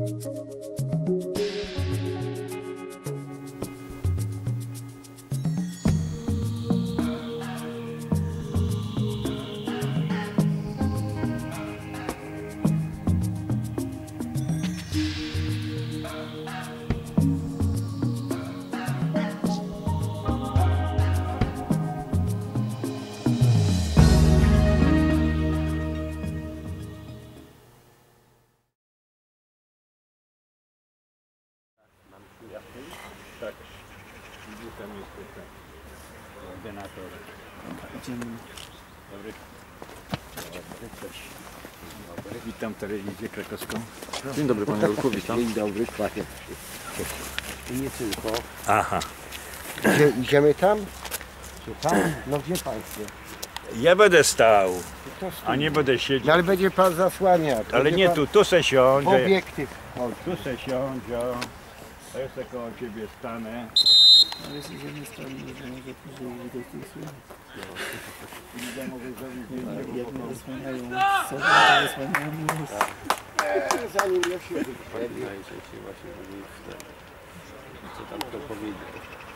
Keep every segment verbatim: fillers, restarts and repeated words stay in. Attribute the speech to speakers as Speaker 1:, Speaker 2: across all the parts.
Speaker 1: Tak, gdzie tam jest ten ordynator. Dzień dobry. Dobry, cześć. Dobry. Witam telewizję krakowską.
Speaker 2: Dzień dobry panie Jolku, witam.
Speaker 3: Dzień dobry, kładę. I nie tylko.
Speaker 1: Aha.
Speaker 3: Idzie, idziemy tam? Czy tam? No gdzie państwo?
Speaker 1: Ja będę stał,
Speaker 3: To
Speaker 1: a nie będę siedział.
Speaker 3: No ale będzie pan zasłaniał.
Speaker 1: Ale
Speaker 3: Będzie
Speaker 1: nie
Speaker 3: pan
Speaker 1: tu, tu se siądzie.
Speaker 3: obiektyw. O,
Speaker 1: Tu se siądzie. A ja se koło ciebie stanę.
Speaker 4: Ale jeśli że nie stanie, że może później widać tych słów.
Speaker 1: I ja mogę zrobić zdjęcie.
Speaker 4: Jedne zasłaniają sobie, a zasłaniają miłość.
Speaker 3: zanim ja się wypowiadajcie się właśnie, żeby co tam kto powiedział.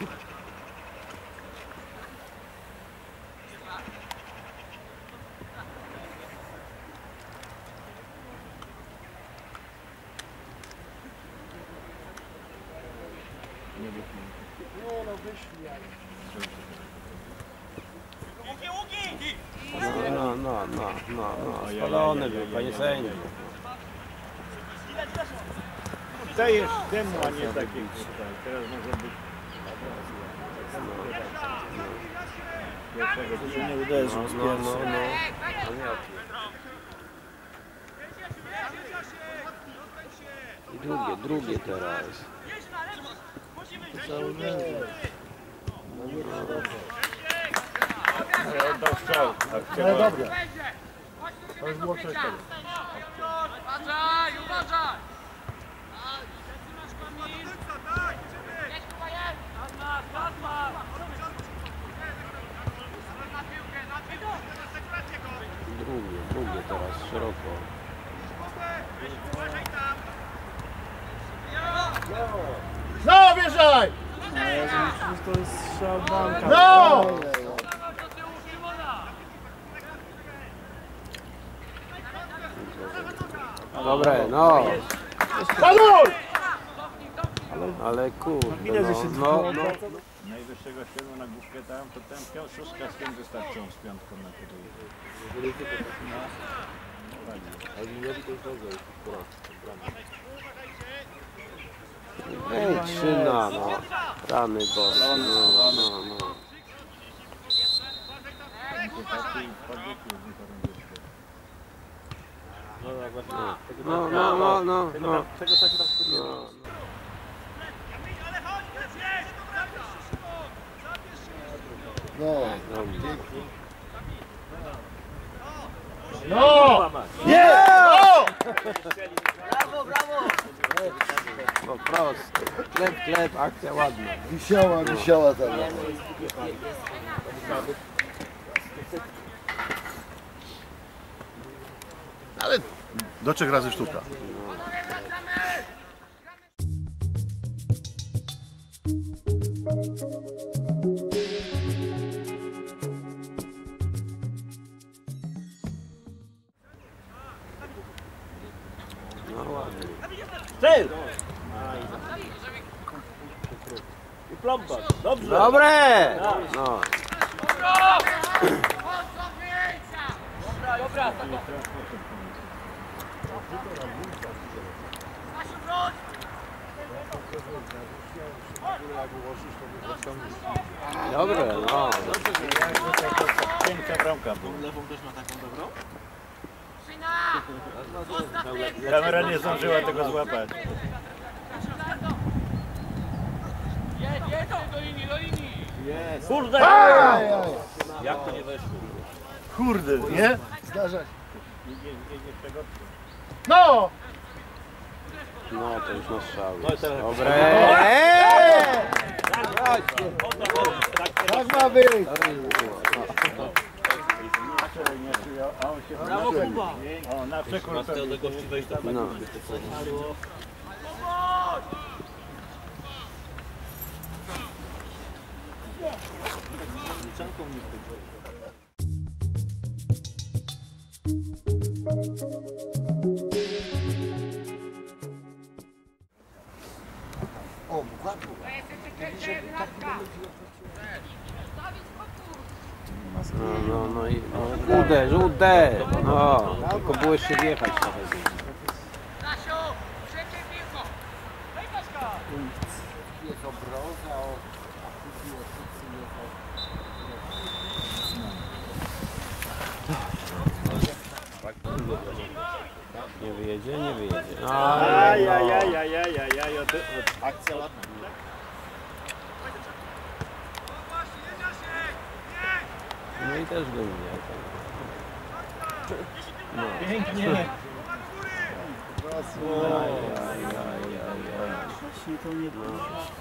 Speaker 3: Nie no, wyszli. No, no, no, no, no, spalony był, panie sędzio.
Speaker 1: Dajesz temu, a nie takiej. Teraz może być. Pierwszego
Speaker 4: Że nie uderzył z
Speaker 3: No, no,
Speaker 4: pierwszym.
Speaker 3: no. I drugie, drugie teraz.
Speaker 4: To uderzył.
Speaker 1: Ale oddał strzał.
Speaker 3: Ale dobra.
Speaker 1: To już było coś tego.
Speaker 5: Uważaj, uważaj!
Speaker 3: Drugie, drugie teraz, szeroko.
Speaker 2: No, wjeżdżaj!
Speaker 4: Ale to jest strzał bramka.
Speaker 2: No!
Speaker 3: Dobre, no.
Speaker 2: Paluj!
Speaker 3: Ale kurde,
Speaker 4: Widać, że się
Speaker 3: no, no, no.
Speaker 1: Najwyższego ściągu na główkę tam, to ten pią, szóstka z tym wystarczą z piątką na podwójnie.
Speaker 3: Ej, trzyna, no. Rany boss, no, no, no. No, no, no, no, no. No, no.
Speaker 2: No!
Speaker 3: Po prostu. Klep, klep, akcja ładna.
Speaker 2: Wisiała, wisiała tam. Ale do trzech razy sztuka.
Speaker 3: No ładnie.
Speaker 4: Styl! I plomba. Dobrze.
Speaker 3: Dobre! No. Dobre, no.
Speaker 1: Piękna bramka była.
Speaker 4: Lewą też ma taką dobrą?
Speaker 1: Kamera nie zdążyła tego złapać.
Speaker 4: Jest.
Speaker 1: Kurde!
Speaker 4: Jak to nie weszło?
Speaker 2: Kurde, nie? Zdarza się.
Speaker 3: No! No, to już na strzały.
Speaker 4: No i teraz-
Speaker 3: Dobre!
Speaker 2: Tak ma być!
Speaker 1: A on się
Speaker 4: Brawo, Kuba.
Speaker 1: O, na przekór to
Speaker 4: Do gości wejść tam.
Speaker 3: No.
Speaker 2: O, ładnie.
Speaker 3: No, no, no i no, uderz, uderz! No, tylko było jeszcze wjechać trochę.
Speaker 5: Stasiu, szybciej piłką! Wyjdziesz go!
Speaker 3: Jest obroza, a później nie wyjedzie, nie wyjedzie.
Speaker 1: Ajajajajajajaj, akcja ładna.
Speaker 3: No i też go nie. No.
Speaker 1: Pięknie.
Speaker 4: Jeśli to nie było.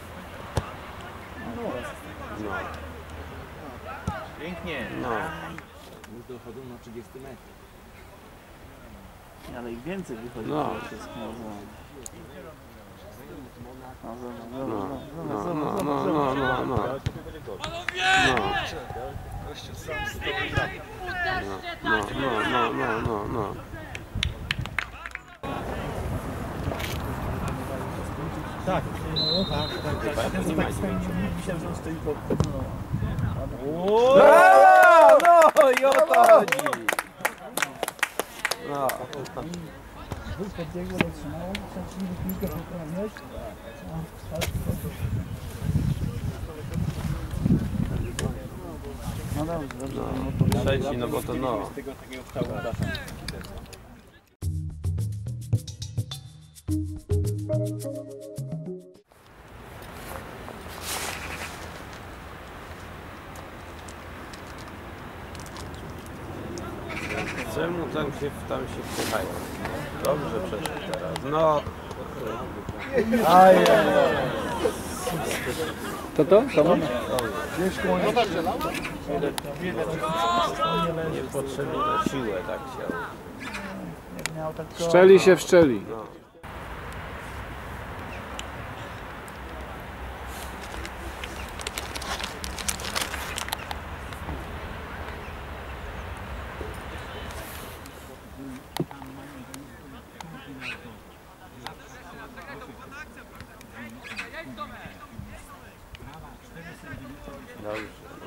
Speaker 3: No.
Speaker 1: Pięknie.
Speaker 3: No.
Speaker 1: Już dochodzą na trzydzieści metrów.
Speaker 4: Ale i więcej wychodzi.
Speaker 3: No.
Speaker 4: To jest no, no,
Speaker 3: No,
Speaker 4: no,
Speaker 3: no, no, no, no, no, no. No, no, no, no, no, no.
Speaker 4: Tak, no, tak, tak, tak. Ten co tak stoi, myślałem, że on stoi po...
Speaker 3: Brawo! No i o to chodzi. No.
Speaker 4: Dwóch podbiegło, zatrzymało, chciałem piłkę poprawiać. No dobrze, dobrze.
Speaker 3: No, trzeci, no bo to no.
Speaker 1: Z tego takiego stału data.
Speaker 3: Czemu tam się, tam się wpychają? Dobrze przeszli teraz. No.
Speaker 4: To to? To
Speaker 3: Niepotrzebnie na siłę tak chciał.
Speaker 6: Szczeli się w szczeli.
Speaker 3: No. Dobrze.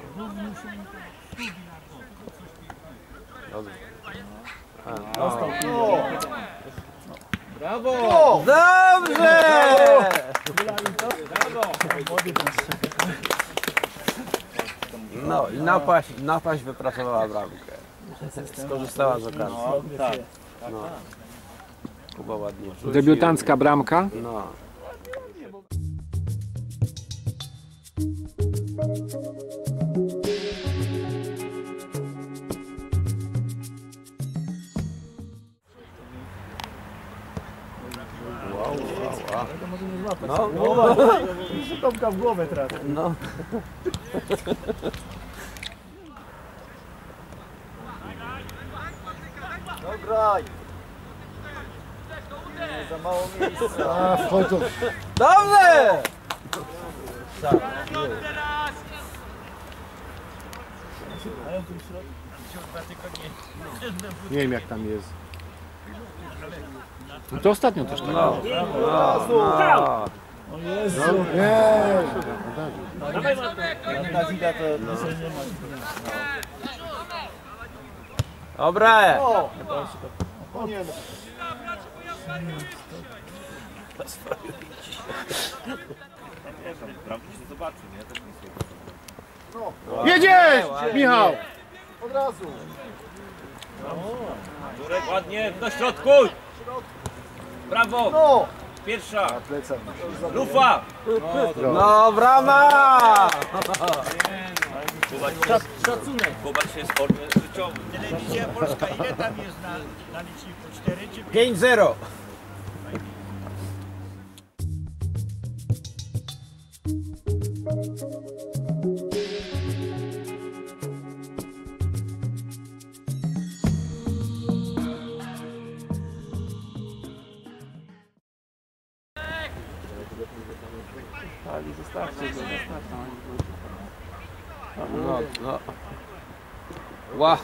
Speaker 3: Dobrze. A, no.
Speaker 1: Brawo!
Speaker 3: Dobrze! No i napaść, napaść wypracowała bramkę. Skorzystała z okazji.
Speaker 1: No, tak.
Speaker 3: No. Kuba ładnie rzucił.
Speaker 6: Debiutancka bramka.
Speaker 3: No. Wow, wow, wow. No,
Speaker 4: Tomka w głowę trafi.
Speaker 3: no.
Speaker 2: No graj. Nie, za mało miejsca. A, w końcu.
Speaker 3: Dobrze!
Speaker 2: Nie wiem jak tam jest.
Speaker 6: No to ostatnio też tak.
Speaker 3: No, no, no.
Speaker 4: O Jezu.
Speaker 2: Nie.
Speaker 4: Jak na Zida to
Speaker 3: No.
Speaker 4: dzisiaj nie ma.
Speaker 3: Dobre!
Speaker 2: O, o nie no.
Speaker 1: Bramki się zobaczy, nie? Też nic nie
Speaker 2: No. Jedziesz, Michał. Od razu.
Speaker 1: Durek ładnie, do środku! Brawo!
Speaker 2: No.
Speaker 1: Pierwsza!
Speaker 2: Na plecach.
Speaker 1: Lufa!
Speaker 3: No, brama!
Speaker 1: Szacunek! Kuba się z formy wyciągnął.
Speaker 7: Telewizja Polska, ile tam jest na, na liczniku? cztery czy
Speaker 3: pięć zero.
Speaker 6: Ali, zostawcie go, zostawcie.
Speaker 3: No, no. Ła!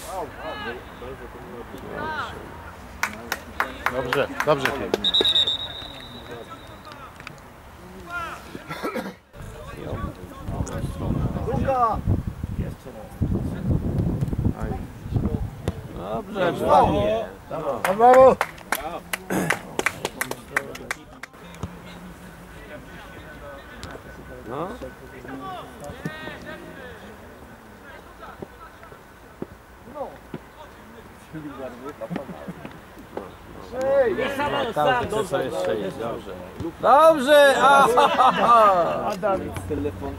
Speaker 2: Dobrze, dobrze.
Speaker 3: Dobrze, ładnie.
Speaker 2: Brawo!
Speaker 3: No. Tam chce sobie strzelić, dobrze. Dobrze! Aha!
Speaker 4: Adam.
Speaker 6: Telefon.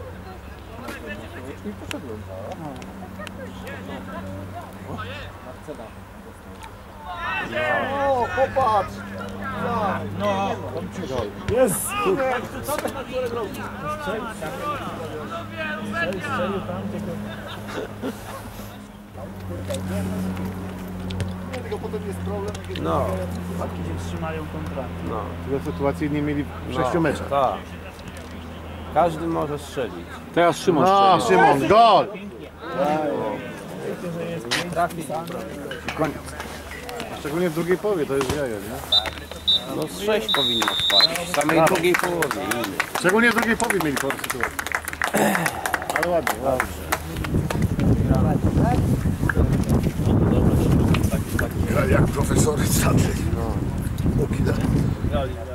Speaker 2: O, popatrz!
Speaker 7: No,
Speaker 4: Jest! Strzelił, strzelił tam, tylko...
Speaker 2: Nie, tylko potem jest problem, kiedy
Speaker 3: No,
Speaker 4: Chłopaki się trzymają kontrakt.
Speaker 3: no.
Speaker 2: tyle sytuacji nie mieli w sześciu meczach.
Speaker 3: Tak. Każdy może strzelić.
Speaker 6: Teraz Szymon
Speaker 2: No,
Speaker 6: strzeli.
Speaker 2: Szymon, gol!
Speaker 3: Trafi.
Speaker 2: Koniec. Szczególnie w drugiej połowie, to jest jajo, nie?
Speaker 3: No z sześć powinno wpaść. W samej drugiej połowie.
Speaker 2: Szczególnie w drugiej połowie mieli porę sytuację. Ale ładnie, ładnie. Jak profesory, statek. No.